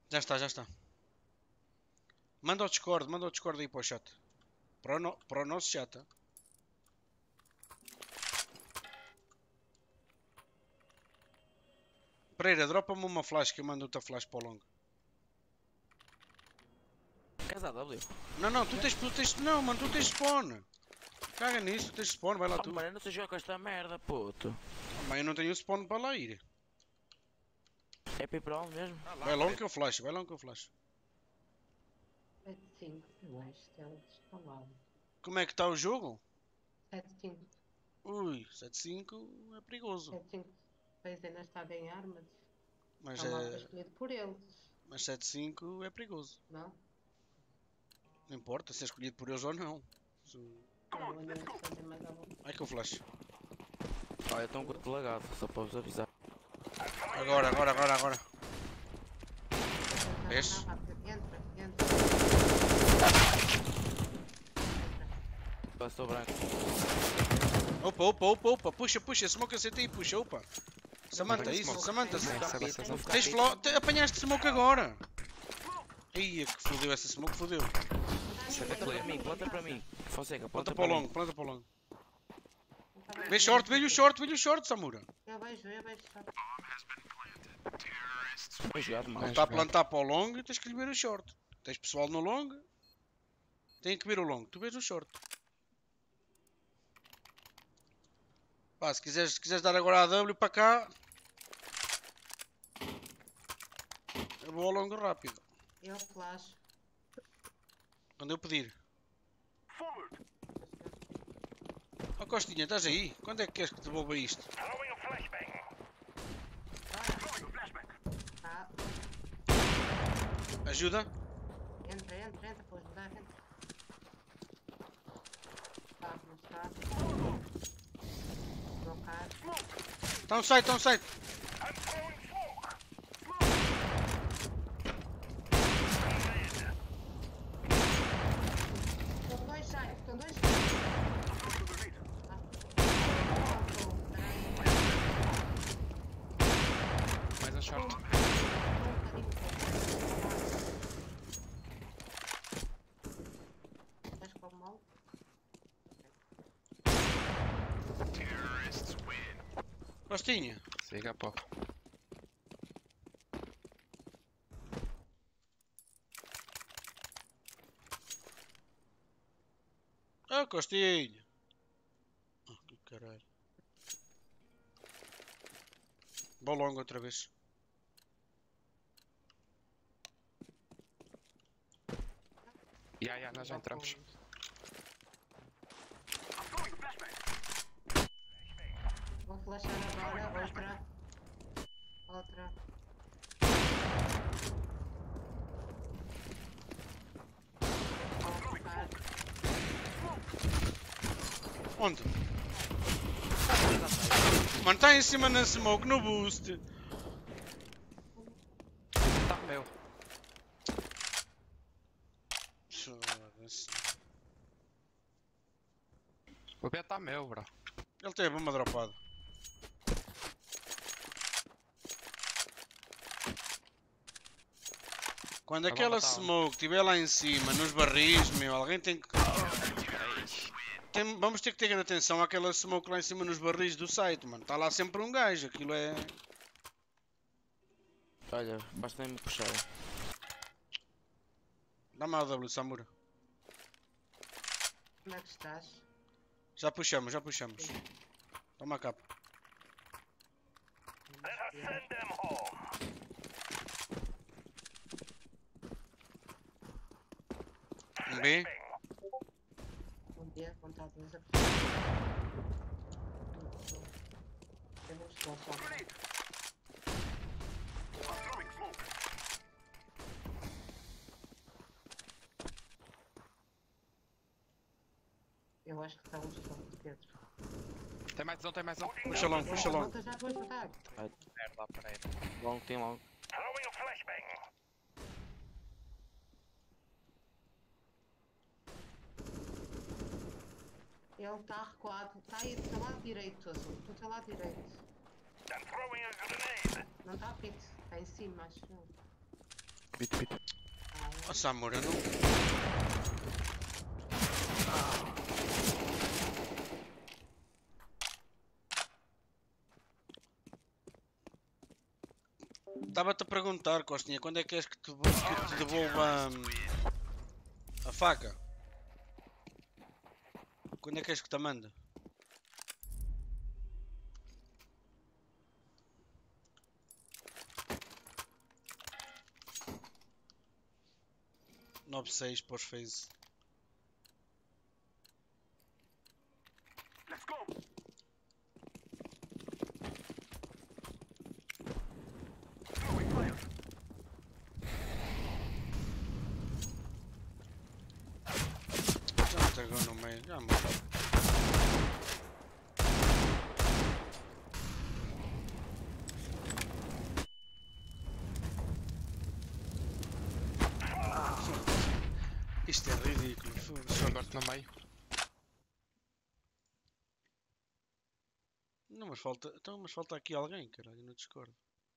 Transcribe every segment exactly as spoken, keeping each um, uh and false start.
Já está, já está. Manda o Discord, manda o Discord aí para o chat. Para o, no, para o nosso chat. Tá? Pereira, dropa-me uma flash que eu mando outra flash para o longo. Queres A W? Não, não, tu tens, tu tens. Não, mano, tu tens spawn. Caga nisso, tu tens spawn, vai lá Oh, tu. mano, eu não sei jogar com esta merda, puto. Mas eu não tenho spawn para lá ir. É para ir para onde mesmo? Vai longo que eu flash, vai longo que eu flash. sete cinco, eu acho que ela instalado. Como é que está o jogo? sete cinco. Ui, sete cinco é perigoso. sete cinco. Pois ainda está bem armado. Mas Está o mapa é. escolhido por eles. Mas sete cinco é perigoso. Não? Não importa se é escolhido por eles ou não. Se- Não, olha, eles fazem mais à vontade. Ai que eu flash. Olha, estou um pouco lagado, só para vos avisar. Agora, agora, agora, agora. Vês? Entra, entra, entra. Passou branco. Opa, opa, opa, opa. Puxa, puxa. Smoke acertei e puxa, opa. Samantha, isso, smoke. Samantha. Tem Não smoke. ficar pito, não ficar Tens pito. flo... te- Apanhaste smoke agora. Ia que fodeu essa smoke, fodeu. Planta para mim, planta para mim. Fonseca, Planta planta para o para longo, mim. planta para o longo. Vê short, vê-lhe o short, vê-lhe o short, Samura. Eu vejo, eu vejo. Foi jogado, Ele mano. está a plantar para o longo e tens que lhe ver o short. Tens pessoal no longo. Tem que ver o longo. Tu vês o short. Pá, se quiseres, se quiseres dar agora a W para cá. Eu vou ao longo rápido. Eu flash. Quando eu pedir. Ó Costinha, estás aí? Quando é que queres que te devolva isto? Tá. Ajuda? Entra, entra, entra, pode ajudar, entra. Tá, não está. Trocar. Está um site, está um site. Estão dois sai, estão dois. Mais um short. Estás com mal? Costinha. Siga, pô. Ah, Costinha. Oh, que caralho. Vou longo outra vez. Ya, ya, nós já entramos. Vou flashar agora, outra. Outra. Vou focar. Onde? Mano, está em cima na smoke, no boost. Tá meu. Foda-se. O B tá meu, bro. Ele tem a bomba dropada. Quando A aquela bomba tá onde? smoke estiver lá em cima, nos barris, meu, alguém tem que... Tem- vamos ter que ter atenção àquela smoke lá em cima nos barris do site, mano. Está lá sempre um gajo, aquilo é... Olha, basta nem me puxar. Dá-me a W, Samura. Como é que estás? Já puxamos, já puxamos. Toma a capa. Um B. Um dia, contar dois a Eu não estou só. Eu acho que está um só de Pedro. Tem mais um, tem mais um. Puxa longo, puxa longo. Volta já depois do tag. Merda, peraí. Longo, tem longo. Ele está recuado. Está aí do teu lado direito, Azul. Do teu lado direito. Não está pito. Está em cima, acho eu. Bit, bit. Oh, Samura, não. Estava-te a perguntar, Costinha, quando é que és que te, que te devolva hum, a faca? Quando é que és que te manda? nove seis pós phase. Já me entregou no meio, já morreu. Isto é ridículo, foda-se. Agora no meio. Não, mas falta. Então, mas falta aqui alguém, caralho, no Discord.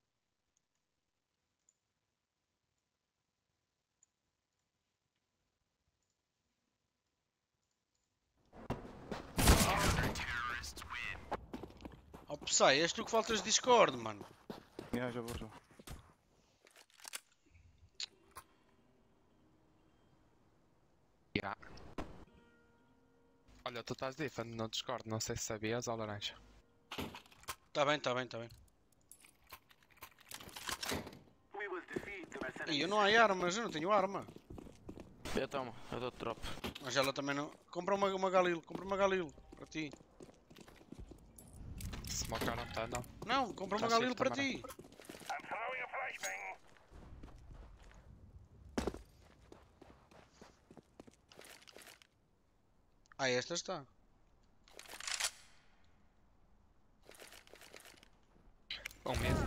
Oh, Psy, és tu que faltas Discord, mano. Yeah, já vou, já. Yeah. Olha, tu estás different no Discord, não sei se sabias, ó laranja. Tá bem, tá bem, tá bem. E eu não há armas, eu não tenho arma. Eu tomo, eu dou drop. Mas ela também não. Compra uma, uma Galil, compra uma Galil para ti. Smoke não tá, não. Não, compra uma Tá Galil safe, para camarada. ti. Ah, esta está. Um mesmo.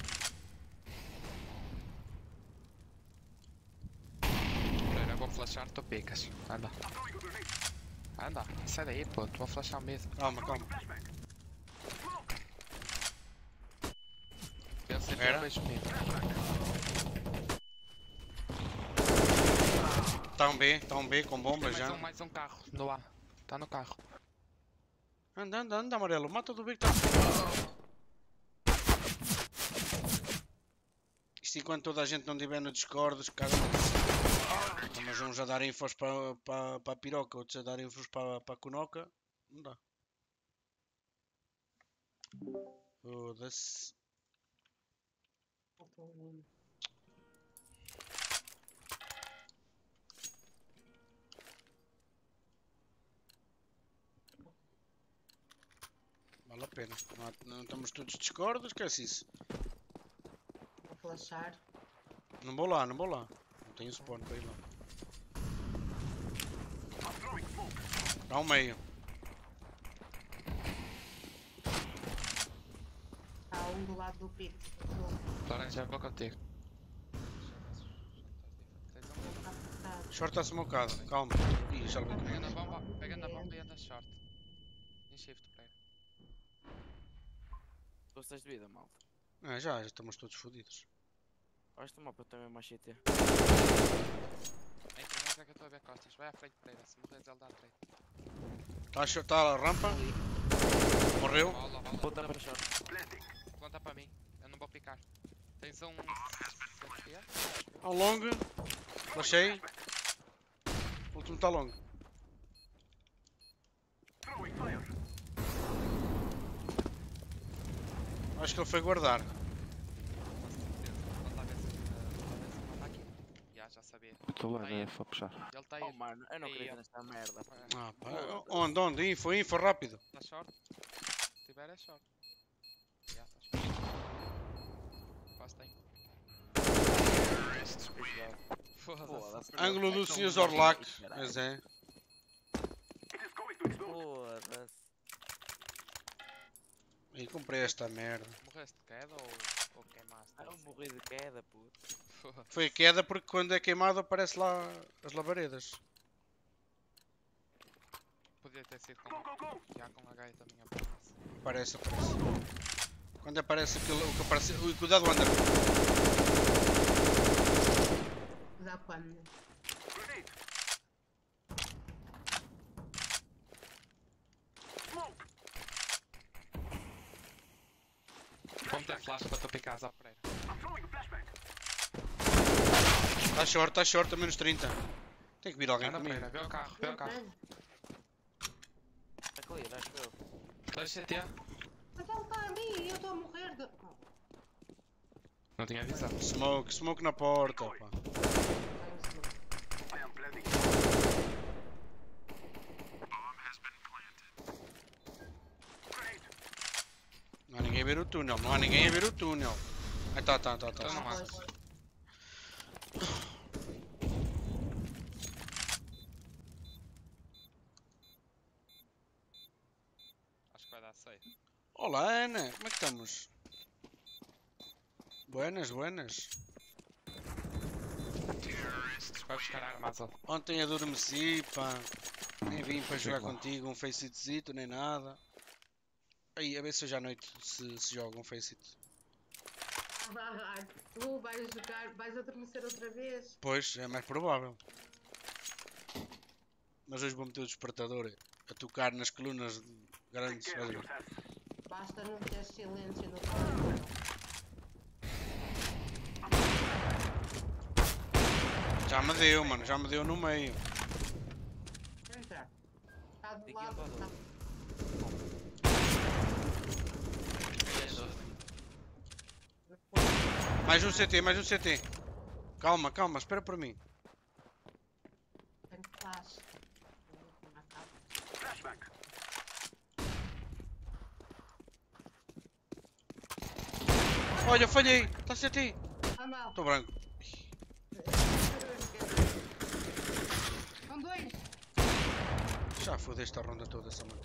Pereira, vou flashar, tu picas. Anda. Anda, sai daí, pô, tu vou flashar mesmo. Calma, calma. Pensa que Era? eu vejo mesmo. Está um B, está um B com bomba Mais já. um, mais um carro, no ar. Tá no carro. Anda, anda, anda, amarelo. Mata do B que está. Isto enquanto toda a gente não estiver no Discord, os caras. Mas uns a dar infos para, para, para a piroca, outros a dar infos para, para a conoca. Não dá. Foda-se. Faltou um. Vale a pena. Não, há- não estamos todos Discord, esquece isso. Vou flashar. Não vou lá, não vou lá. Não tenho spawn para ir lá. Dá um meio. Há um do lado do pit. Laranja, vou contigo. Short está smocado, calma. Ih, já levei Pega na comigo. bomba, pega na bomba e anda short. Em shift, pega. Estou seis de vida, malta. Ah, já, já estamos todos fodidos. Acho que o mapa também é mais C T. Entra, entra que eu estou a ver costas. Vai à frente, Pereira. Se morres, ele dá a trade. Está a, short- tá a rampa. Morreu. Bola, bola. Ponta para short. Planta para mim. Eu não vou picar. Tens um... Ao long. Flashei. O último está longo. Acho que ele foi guardar. Planta a ver se... Planta aqui. Já, já sabia. Estou lá, Tá aí. é só puxar. Ele está aí. Oh mano, eu não Aí, acredito ó. nesta merda. Ah, pá. Onde, onde? Info, info, rápido. Está short. Se tiver é short. Já, está short. Quase tem. Foda-se. Foda-se. Ângulo do senhor Zorlac. Mas é. Foda-se. E comprei esta merda. Morreste de queda ou, ou queimaste? Eu morri de queda, puto. Foda-se. Foi queda porque quando é queimado aparece lá as labaredas. Podia ter sido com... Já com H I também aparece. Aparece, aparece. Quando aparece aquilo, o que aparece. Ui, cuidado, Wander. dar quando? Vou meter flash para tu picares à Pereira. Está short, está short, a menos trinta. Tem que vir alguém Anda comigo. Pereira, vê o carro, vê o carro. Está clear, acho eu. dois C T. Mas ele está a mim e eu estou a morrer de... Oh, Não tinha avisado. Smoke, smoke na porta, pá. Não há ninguém a ver o túnel, não há ninguém a ver o túnel. Ah, tá, tá, tá, Então tá. não há. Acho que vai dar safe. Olá, Ana, como é que estamos? Buenas, buenas. Vai buscar armas. ó. Ontem adormeci, pá. Nem vim para jogar contigo um Faceit, nem nada. Aí, a ver se hoje à noite se, se joga um Faceit. Ah, tu vais jogar, vais adormecer outra vez. Pois, é mais provável. Mas hoje vou meter o despertador a tocar nas colunas grandes. Olha, Basta não ter silêncio no telemóvel. já me deu, mano, já me deu no meio. Entra. Está do Aqui lado. um Tá... Mais um C T, mais um C T. Calma, calma, espera por mim. Tenho flash. Olha, falhei. Está C T. Ah, mal. Estou branco. São dois. Já fodeste a ronda toda, Samantha.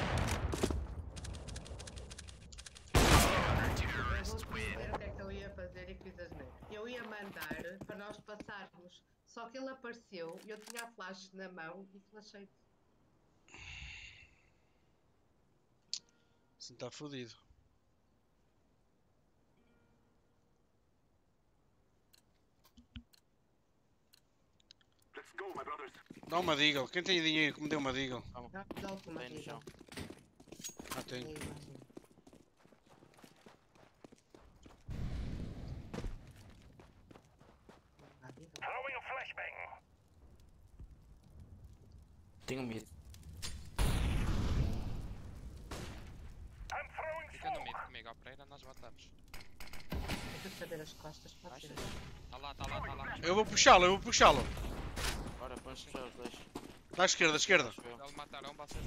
Eu vou te dizer o que é que eu ia fazer e fiz as neiras. Eu ia mandar para nós passarmos. Só que ele apareceu e eu tinha a flash na mão e flashei. Assim está fodido. Dá uma Deagle. Quem tem dinheiro que me dê uma Deagle? Já dou-te uma Bem no chão. Ah, tenho. Tenho medo. Fica no mid comigo à Pereira, nós matamos. Tem que saber as costas, pode ser. Tá lá, tá lá, tá lá. Eu vou puxá-lo, eu vou puxá-lo. Bora, vamos puxar os dois. À esquerda, à esquerda. Acho eu. Ele mataram, vocês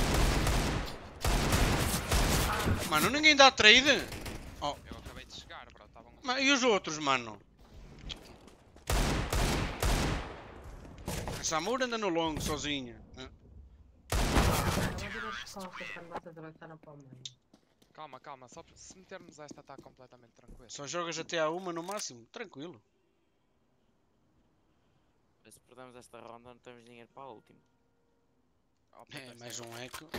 Mano, ninguém dá trade. Eu acabei de chegar, bro. Estavam. Ma- E os outros, mano? A Samura anda no longo, sozinha. Hã? Não abrir as costas quando vocês avançaram para o meio. Calma, calma. Só se metermos esta está completamente tranquilo. Só jogas até à uma no máximo. Tranquilo. Se perdemos esta ronda, não temos dinheiro para a última. Oh, puta, É, esta mais um eco.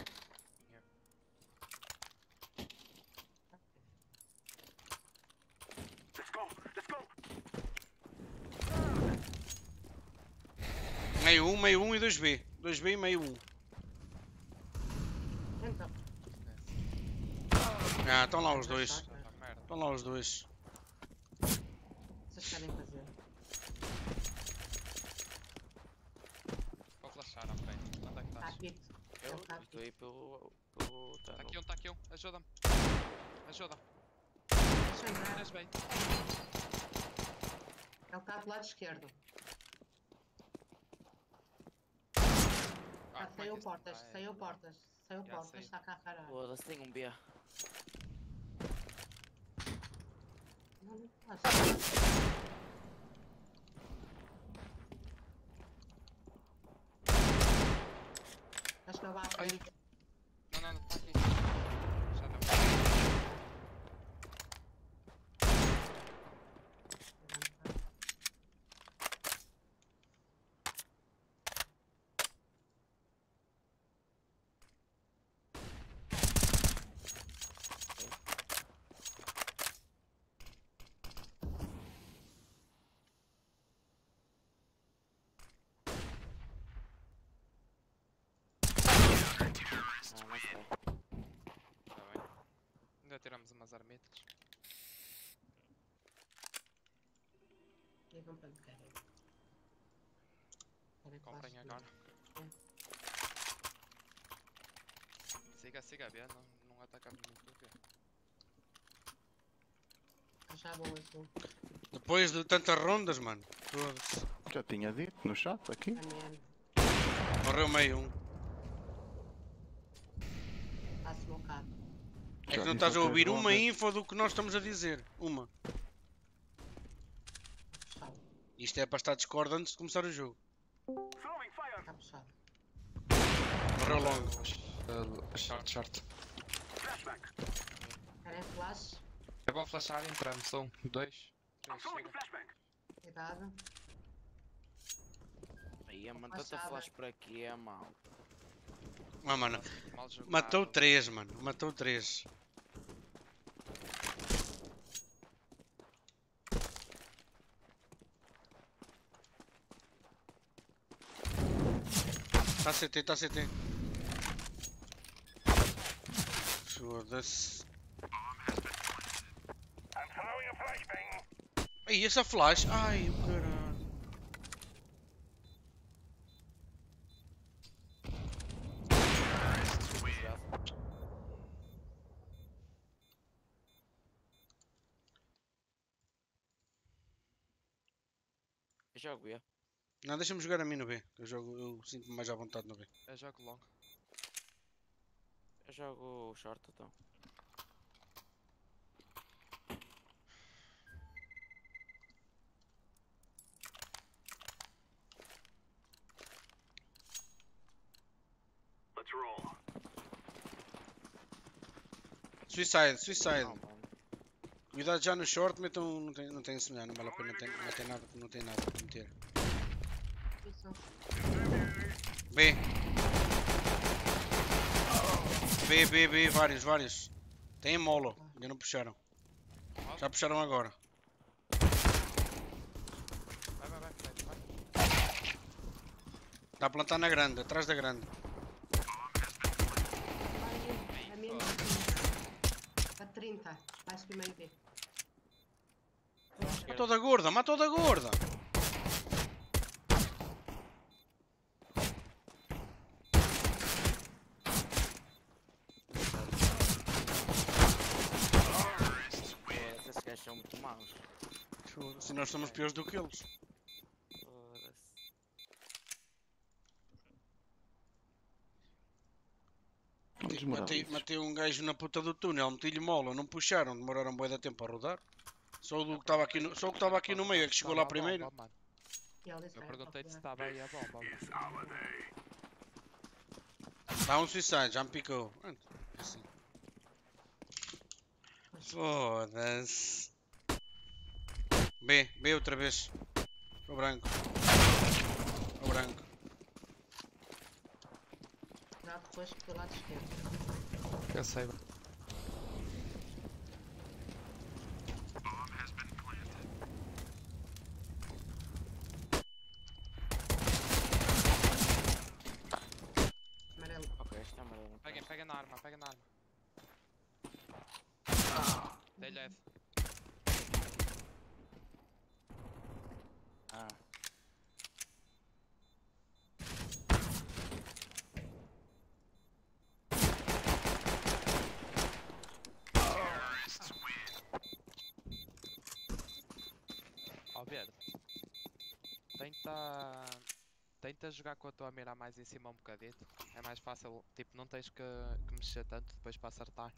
Meio um, meio um e dois B. dois B e meio um. Então, Ah, estão lá os dois. Ah, merda. Estão lá os dois. vocês querem fazer? Vou flashar à frente. Onde é que Está estás? aqui. Eu Ele está estou aqui. aí pelo. pelo Tá tunnel. aqui um, tá aqui um. Ajuda-me. Ajuda. Deixa eu entrar. Tens bem. Ele está do lado esquerdo. Ah, Ah, como é saiu que isto portas, vai? saiu portas. Saiu Já portas, sei. está cá a caralho. Foda-se, tem um B. Não, não faz. Acho que ele vai à Ai. frente. Não, não, não. Tá aqui. Já não. mais vai. Tá bem. Ainda tiramos umas armetas. Digam quanto querem. Querem Comprem flash? agora. É. Siga, siga, B. Não, não atacamos muito o B. Já vou azul. Depois de tantas rondas, mano. Foda-se. Já tinha dito no chat aqui. Amém. Morreu meio um. Está smocado. É Já que não disse estás a três ouvir uma rondas. info do que nós estamos a dizer. Uma. Puxado. Isto é para estar discord antes de começar o jogo. Está puxado. Morreu longo. Uh, short, short. Querem flash? Eu vou flashar, entramos. Um, dois, três, chega. Cuidado. Aí, é, mano, tanta Fachada. flash por aqui, é mal. Ah, mano. Mal jogado. Matou três, mano. Matou três. Tá C T, tá C T. Foda-se. Ai, essa flash. Ai, o caralho. Eu jogo B. Não, deixa-me jogar a mim no B. Eu, jogo, eu sinto-me mais à vontade no B. Eu jogo long. Eu jogo short então. Suicide, suicide. Não, mano. Cuidado já no short, metam. Não tem, não tem isso, não vale a pena, não tem, não tem nada, não tem nada para meter. Isso. B. B, B, B, vários, vários. Tem molo, ainda não puxaram. Já puxaram agora. Vai, vai, vai, vai, vai. Está a plantar na grande, atrás da grande. A mim a trinta. Vais primeiro B. Matou da gorda, matou da gorda. Esses gajos são muito maus. Se nós somos piores do que eles. Foda-se. Não desmoralices. Matei, matei um gajo na puta do túnel, meti-lhe mola, não puxaram, demoraram bué de tempo a rodar. Só o do que estava aqui no, só o que estava aqui no meio é que chegou lá primeiro. E ela Eu disse, perguntei-te se estava aí a bomba. Dá um suicide, já me picou. Pronto, assim. Foda-se. B, B outra vez. O branco. O branco. Já depois pelo lado esquerdo. Eu sei, bro. Amarelo. Ok, este é amarelo. Peguem, peguem na arma, peguem na arma. Dei-lhe F. Ah. Ó, verde. Tenta... Tenta jogar com a tua mira mais em cima um bocadito. É mais fácil, tipo, não tens que, que mexer tanto depois para acertar.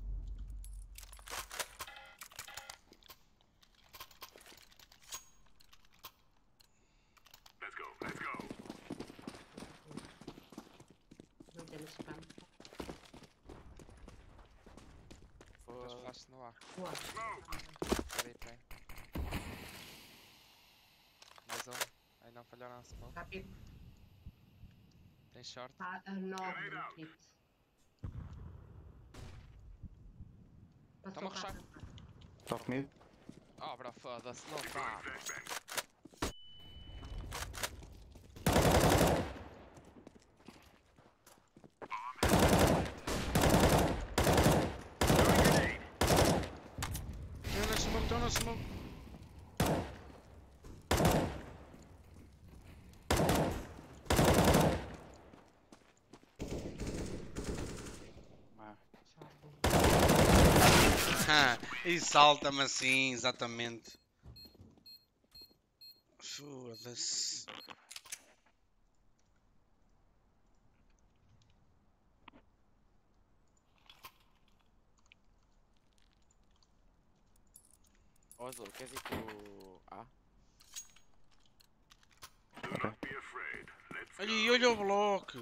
Não temos spam. Tens Foda-se. flash no ar. Boa. Peraí, peraí. Mais um. Aí não falharam a smoke. Rápido. Tem short. Está a nove do kit. Toma a rushar. Top mid. Oh, bro, foda-se, não dá. no smoke. Ah, Ah, e salta-me assim, exatamente. Foda-se. Ó, Azul, queres ir pro A? Olha, olha o bloco.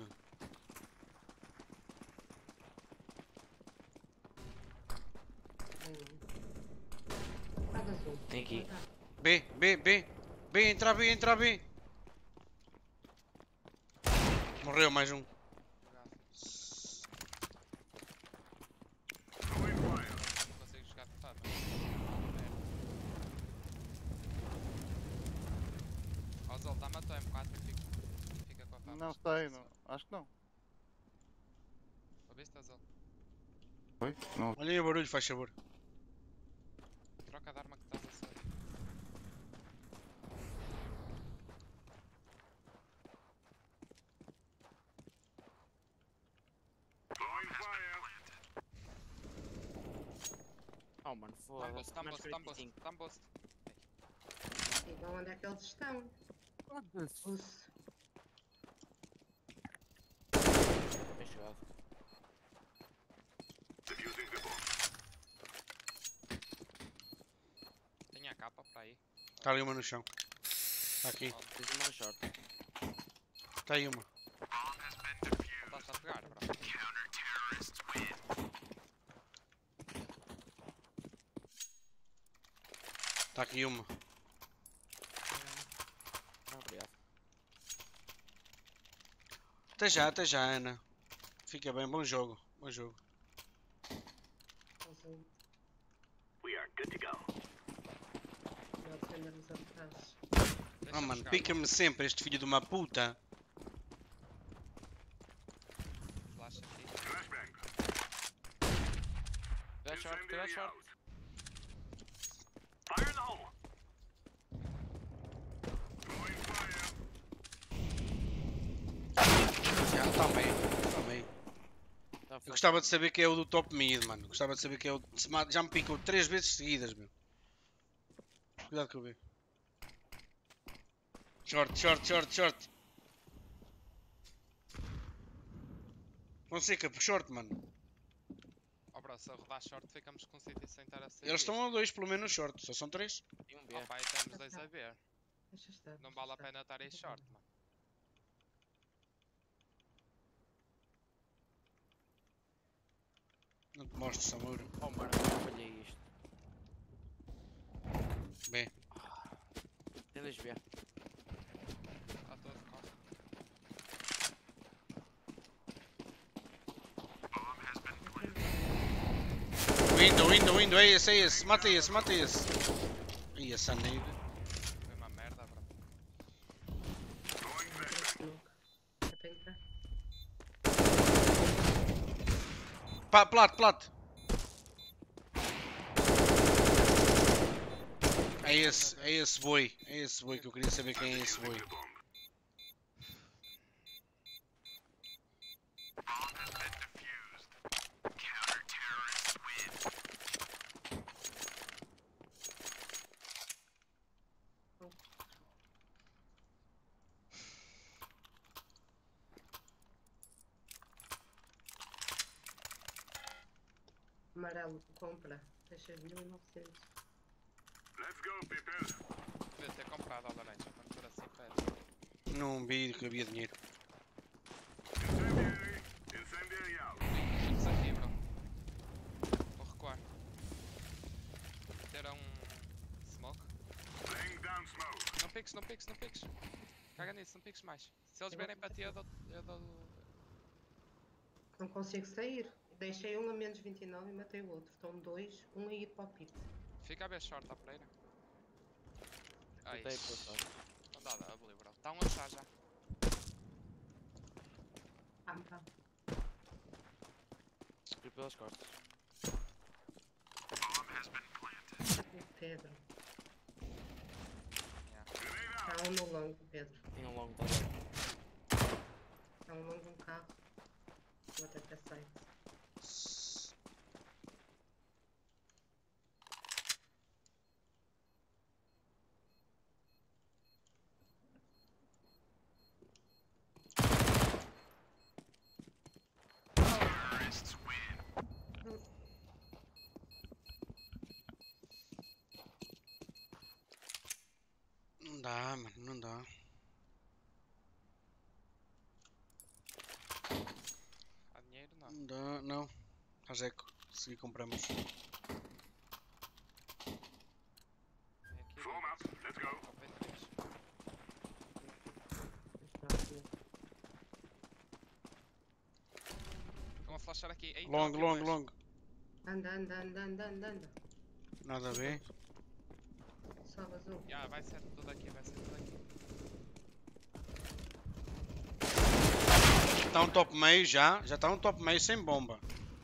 Nada azul. Tem aqui. B, B, B. B, entra B, entra B. Morreu mais um. Não consigo jogar de fato. Ó, Zol, dá-me a tua M quatro e fica, fica com a fama. não sei, não. Acho que não. Ouviste, Azul? Foi? Não. Olha aí o barulho, faz favor. Troca de arma que estás a ser. Oh, mano, foda-se. Tambost, tambost, tambost, tambost. Então onde é que eles estão? Os... Fechado. Tem a capa para aí. Está ali uma no chão. Está aqui. Tens uma no short. Está aí uma. Estás a pegar, bro. Está aqui uma. Não, obrigado. Até já, até já, Ana. Fica bem, bom jogo. Bom jogo. azul. Nós andamos atrás. Ah, mano, pica-me sempre este filho de uma puta. Flash aqui. Tirar short, tirar short. Já, também, também. Tá Eu gostava de saber quem é o do top mid, mano. Gostava de saber quem é o... se ma- Já me picou três vezes seguidas, meu. Cuidado que eu vi. Short, short, short, short. Fonseca, short, mano. Ó, bro, se a rodar short ficamos com um sítio sem estar a ser. Eles estão a dois, pelo menos short. Só são três. Tem um B. Ó, pai, temos dois a ver. Deixa estar. Não deixa vale a estar. pena estar em short, mano. Não te mostro, Samura. Oh, mano, eu falhei isto. Bem. Tem dois B. Está todo de costa. Window, window, window. É esse, é esse. Mata esse, mata esse. Ih, essa nade. Foi uma merda, bro. Entra smoke. É para entrar. Pa, plat, plat. É esse, é esse boi. É esse boi que eu queria saber quem é esse boi. Amarelo, compra. seis mil e novecentos. Devia ter comprado a laranja, quando for assim pede. Não vi que havia dinheiro. Vamos aqui, bro. Vou recuar. Ter um smoke. Não piques, não piques, não piques. Caga nisso, não piques mais. Se eles vierem para ti, eu dou. Eu dou... Não consigo sair. Deixei um a menos vinte e nove e matei o outro. Estão dois, um a ir para o pit. Fica a ver short à freira. Ai, Tentei passar. não dá W, bro. Está um achar já. Ah, tá. Fui pelas costas. O Pedro. Yeah. Está um no longo, Pedro. Tem um longo também. Está um longo de um carro. Vou até ter site. Não dá, mano, não dá. Há dinheiro? Não. Não dá, não. A Jeco, se compramos. Tem aqui. Form up, let's go. Está aqui. Estão a flashar aqui. Eita, Long, aqui long, dois. long. Anda, anda, anda, anda, anda, anda. Nada a ver. Só vazou. Yeah, vai ser tudo aqui, vai ser tudo aqui. Está um top meio já. Já está um top meio sem bomba.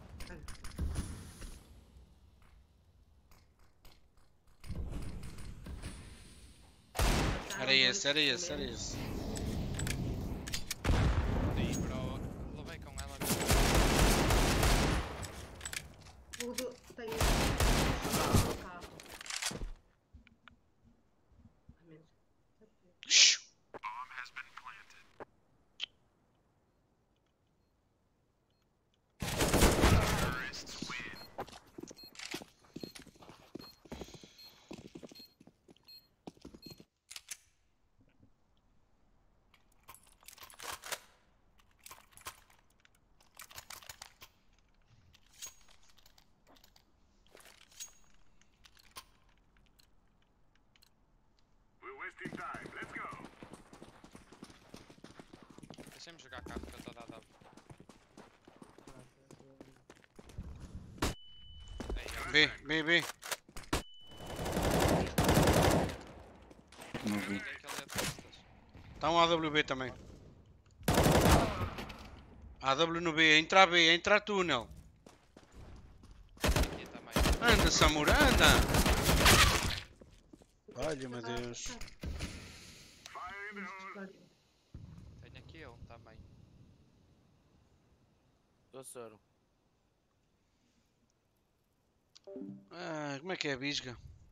Era esse, era esse, era esse. Aí, bro. Levei com ela. O do... Tem o carro. A menos. Shhh. Deixa-me jogar carro que eu estou a dar W. Aí, B, B, B. Não vi. tem aquele de costas. Está um A W B também. A W no B, entra B, entra túnel. Aqui também. Anda, Samura, anda! Olha, meu Deus. Tenho aqui um também. Tô soro. Ah, como é que é a bisga?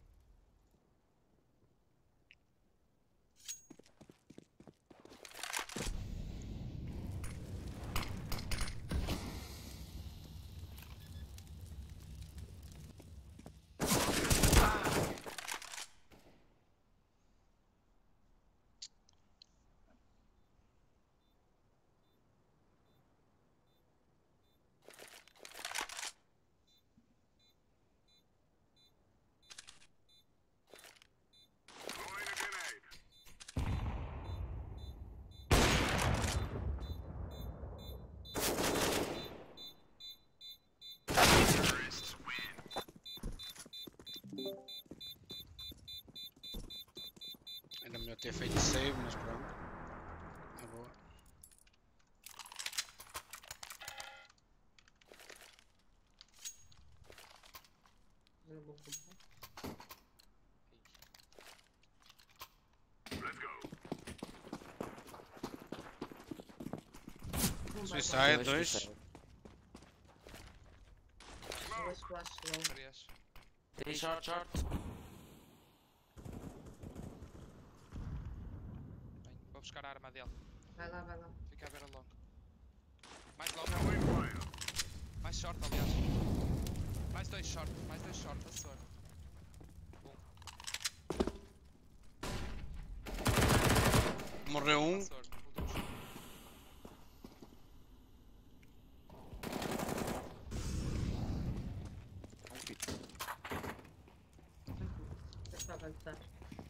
Era melhor ter feito save, mas pronto. Tá boa. Eu vou comprar. Um Suicide, Dois dois. suicide. Dois flash long. Três. Tem short, short. Bem, vou buscar a arma dele. Vai lá, vai lá. Fica a ver a longo. Mais longo. Mais short, aliás. Mais dois short, mais dois short, a soro. Morreu um. A soro, o dos. Deixa eu avançar.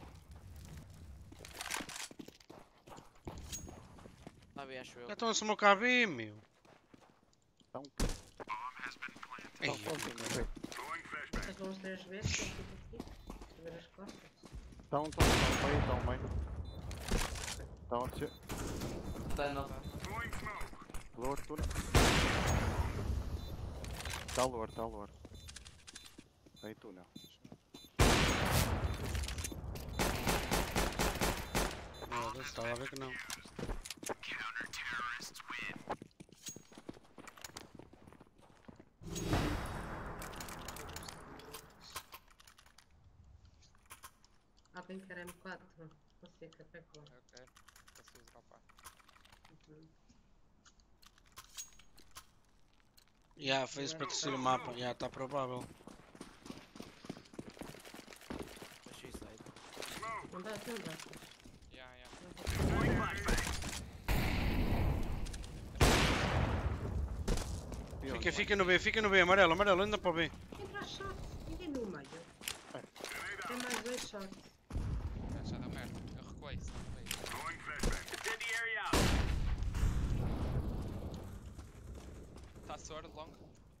Tá bem, acho eu. Já estão a smocar B, meu. Então, Ei, então, não sei. Vocês vão os três vezes, que eu fico aqui. A ver as costas. Então, então, então, meio, então, meio. Então, a descer. Tá no. Lower, túnel. Tá lower, tá lower. Aí túnel. Não, estava a ver que não. Alguém quer M quatro? Você que até agora. Eu quero. Preciso dropar. Uhum. Já, fez para descer o mapa. Já, está provável. Achei side. Não dá, não dá. Yeah, yeah. E onde, Fica, mano? fica no B, fica no B, amarelo, amarelo, anda para o B. Entra short, ninguém no meio. Tem mais dois shorts. Já, já deu merda. Eu recuei, se não foi. Tá sword long.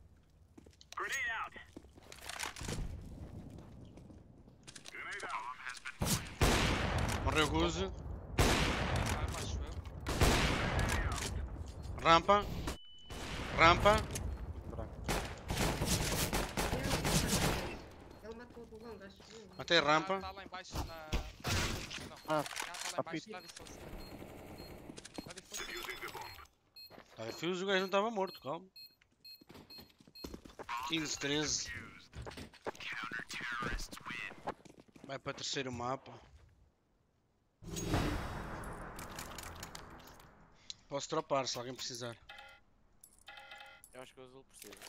Morreu Guzi. Ah, acho eu. Rampa. Rampa. Branco. Ele matou o longo, acho eu. Matei rampa. Tá lá embaixo na... Não. Ah, Já tá lá a embaixo, pit. dá difuso. Dá difuso. Tá difícil, o gajo não estava morto, calma. quinze, treze. Vai para terceiro mapa. Posso dropar se alguém precisar. Eu acho que o azul precisa.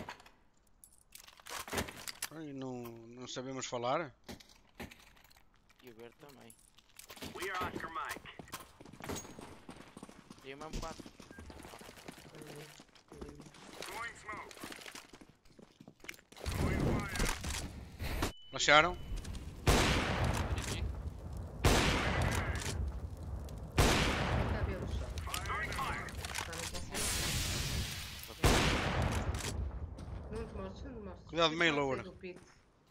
Ai, não, não sabemos falar? E o verde também. E o mesmo quatro. Acharam? Aqui. Tentar ver o chão. Tá, não consigo. Não te mostro, não te mostro. Cuidado, meio Pode ser lower. do pit.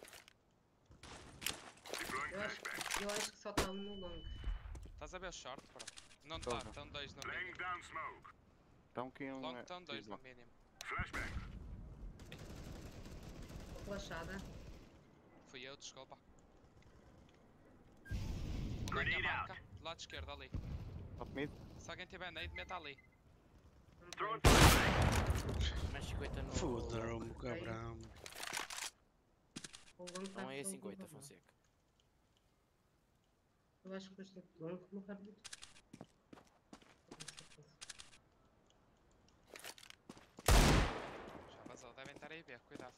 Eu acho, eu acho que só está um no long. Estás a ver short, bro? Não Tô, tá, tô. estão dois no mínimo. Então aqui um Long é... estão dois diz no lá. mínimo. Flashada. Fui eu, desculpa. Na minha marca, do lado esquerdo ali. Top mid. Se alguém tiver nade, meta ali. Não tem. Mais cinquenta no... Foda-me, cabrão. O long tá Não é com cinquenta, o long. Fonseca. Eu acho que os de long morreram muito. Já vazou, devem estar aí a ver, cuidado.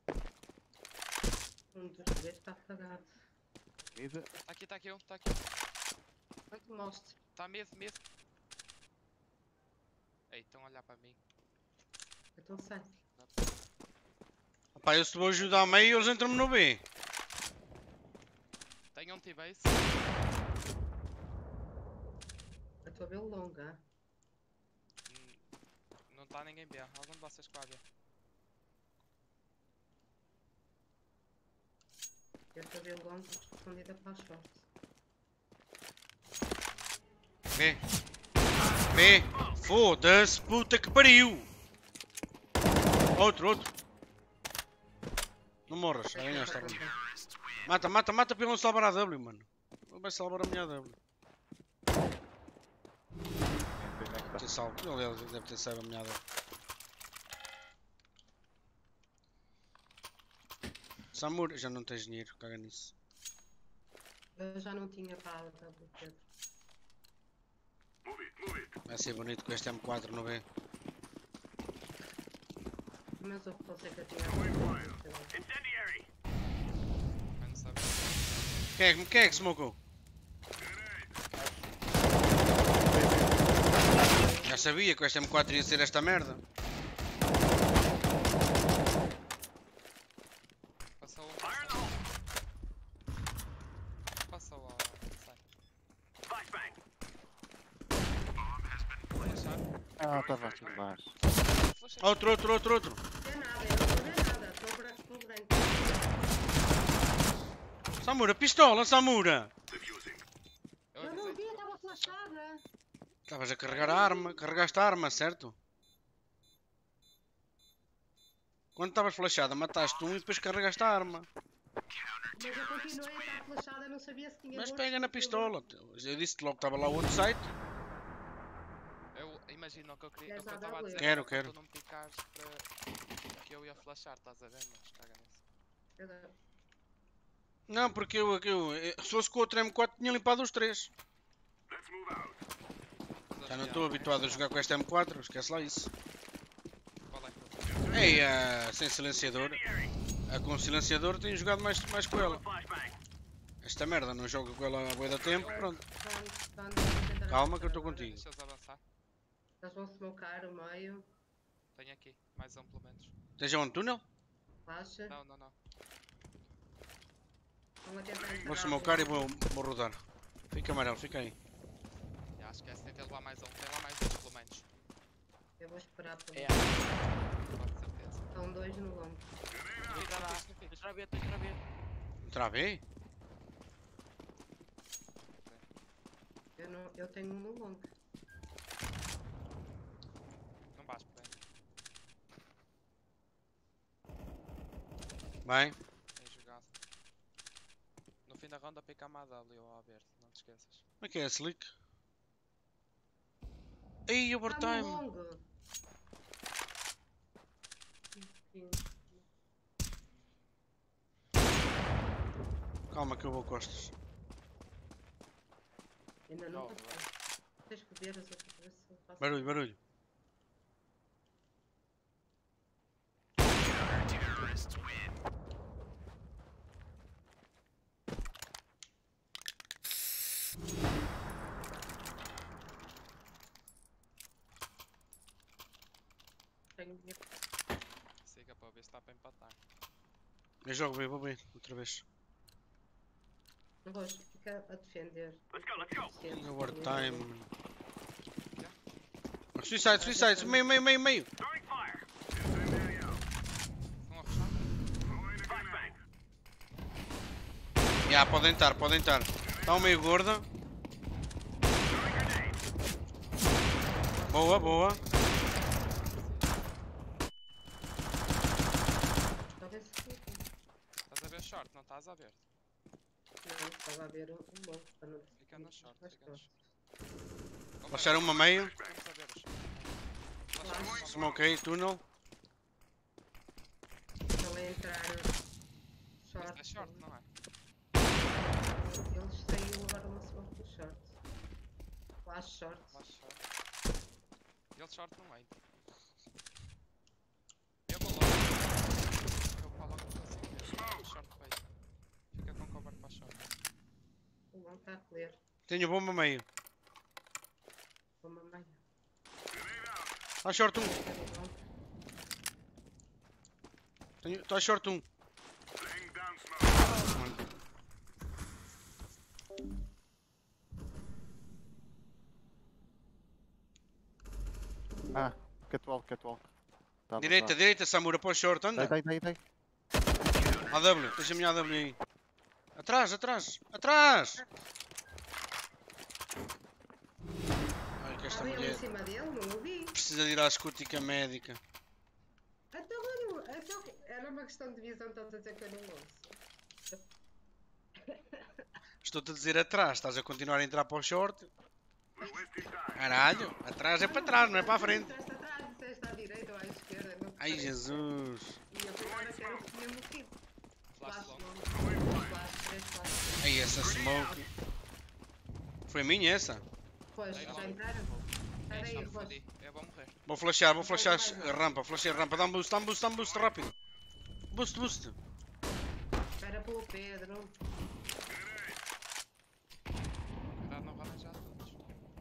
Um dos três está apagado. Mid. Tá aqui, tá aqui um, tá aqui um. Vai que mostre. Tá mid, mid. Ei, estão a olhar para mim. Então sai. Pá, eu se te vou ajudar a meio, eles entram-me no B. Tenham um T-base. Eu estou a ver o long, ah. Hum, Não está ninguém B. Algum de vocês que vai ver. Eu estou a ver o long escondida para a short. B. B. Foda-se, puta que pariu. Outro, outro. Não morras, já ganhaste a ronda. Mata, mata, mata para ele não salvar a W, mano. Ele vai salvar a minha W. Onde é que Deve ter salvo. Ele deve ter salvo a minha W. Samur, já não tens dinheiro, caga nisso. Eu já não tinha para a W, Pedro. Vai ser bonito com este M quatro no B. Mas eu pensei que eu tinha. Mas não sabe. Quem é, que- quem é que smocou? Já sabia que o este M quatro ia ser esta merda. Passou um. Passou. Passou a. Sai. Flashar. Ah, estava aqui embaixo. Flashar. Outro, outro, outro, outro. Não é nada, eu não estou a ver nada. Estou branco, estou branco. Samura, pistola, Samura! Eu Eu não avisei. vi, estava flashada. Estavas a carregar a arma, carregaste a arma, certo? Quando estavas flashada, mataste um e depois carregaste a arma. Mas eu continuei a estar flashada, não sabia se tinha Mas morto, pega se na não tinha pistola. Eu disse-te logo que estava lá o outro site. Eu imagino que eu queria. O Queres que eu a estava a W? dizer Quero, era para quero. tu não picares para que eu ia flashar, estás a ver? Mas caga nisso. Eu dou. Não, porque eu, eu, se fosse com o outro M quatro tinha limpado os três. Mas Já não acho que estou há- habituado a jogar com este M quatro, esquece lá isso. Qual é que eu- Ei, a sem silenciador. A com silenciador tenho jogado mais, mais com ela. Esta merda, não jogo com ela há bué da tempo, pronto. Vão- vão- vão tentar Calma que eu avançar estou agora. contigo. Deixa-os avançar. Eles vão smocar o meio. Tenho aqui, mais um pelo menos. Esteja um túnel? Faixa. Não, não, não. Vão a tentar entrar Vou ao smocar e longo. vou, vou rodar. Fica amarelo, fica aí. Já esquece, tem que levar mais um. Tem lá mais dois pelo menos. Eu vou esperar por É. Com certeza. Estão dois no longo. Fica lá. Deixa eu ver, deixa eu ver. Travei? Eu, não, eu tenho um no longo. Não vais por aí. Bem. Tem jogado. No fim da ronda pica a Mada ali ao aberto, não te esqueças. Como é que é, Slick? Ei, Está no overtime! longo. Sim. Calma que eu vou costas. Ainda não Não, passou. Tens que ver as outras vezes se eu faço. Barulho, barulho. Tenho minha... Siga para ver se dá para empatar. Eu jogo bem, vou bem, outra vez. Não vou ficar a defender. Em overtime. Suicide, suicide, meio, meio, meio, meio. Estão a fechar? Já, podem estar, podem estar. Está um meio gorda. Boa, boa. Talvez se fique. Estás a ver short, não estás a ver? Não, estava a ver um um longo para não Fica no short, Mas fica no pronto. short. Baixaram uma meio. Vamos a ver o short. Flash. Smokei, túnel. Estão a entrar short. Este é short, não é? Eles saíram agora uma smoke do short. Flash short. Flash short. Ele short no meio. Eu vou logo. Eu vou logo para assim. Short face. Fica com cover para short. O longo está a clear. Tenho bomba meio. Uma meia. Está short um. É do longo. Tenho- Está short um. Ah, catwalk, catwalk. Tá, Direita, tá. direita, Samura, para o short, anda. Dei, dei, dei, dei. A W, tens a minha A W aí. Atrás, atrás, atrás! Ai, que esta Estava ele mulher em cima dele, não o vi. precisa de ir à escútica médica. Então, olha, então, era uma questão de visão, estás a dizer que eu não ouço. Estou-te a dizer atrás, estás a continuar a entrar para o short. Caralho, atrás é para trás, não é para a frente. Disseste atrás, disseste à direita ou à esquerda. Não Ai sei. Jesus. E eu pensava que era o que tinha morrido. Flash Flash long. longo. Flash três, flash. Ai, essa smoke. Foi minha essa? Pois, Aí, já logo. entraram? Sai É, já daí, me Rocha. fodi. Eu vou morrer. Vou flashear, vou flashear a rampa, flashear a rampa. Dá um boost, dá um boost, dá um boost rápido. Boost, boost. Espera pelo Pedro. Cuidado, não valem já todos.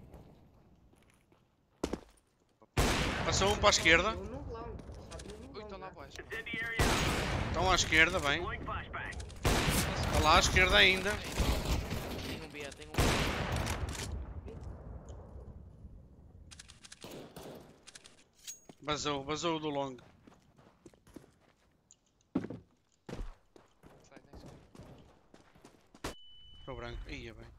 Passou um para a esquerda. Um no longo. Só vi um no Ui, longo, estão lá né? boys. Estão à esquerda, bem. Está lá à esquerda ainda. Tem um B, tem um B. Vazou, vazou do long. Sai da esquerda. Para o branco. Ia bem.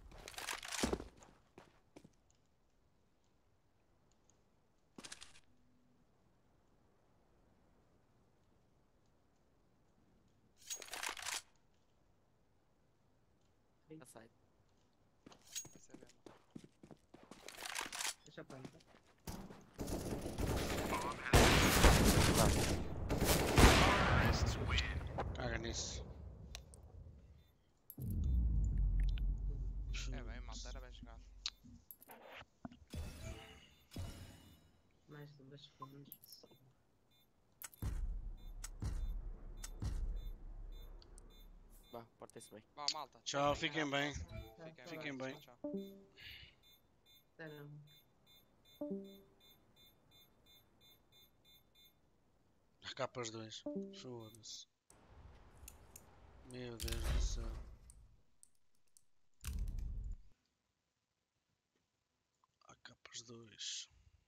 A side. Vai ser mesmo. Deixa a planta. Caga nisso. É bem, malta, era bem jogado. Mais duas segundos. Vá, portem-se bem. Vá, malta. Tchau, fiquem fiquem bem. Fiquem, Fiquem bem. Tchau, tchau. Não. Capas dois. Foda-se. Meu Deus do céu. A capas dois.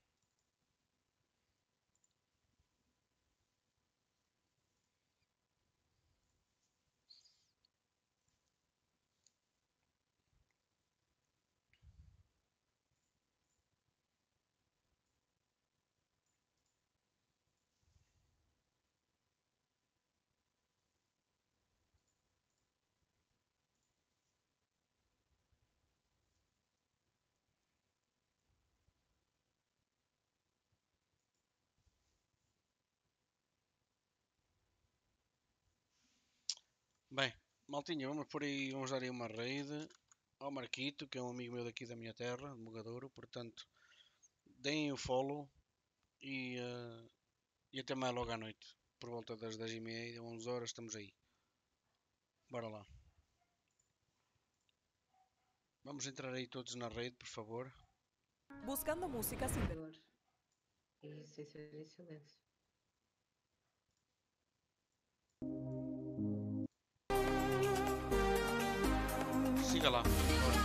Bem, maltinha, vamos por aí, vamos dar aí uma raid ao Marquito, que é um amigo meu daqui da minha terra, de Mogadouro, portanto, deem o follow e, eh, e até mais logo à noite, por volta das dez e meia, onze horas, estamos aí. Bora lá. Vamos entrar aí todos na raid, por favor. Buscando música sin Dor. E sem ser em silêncio. Siga lá. Bora.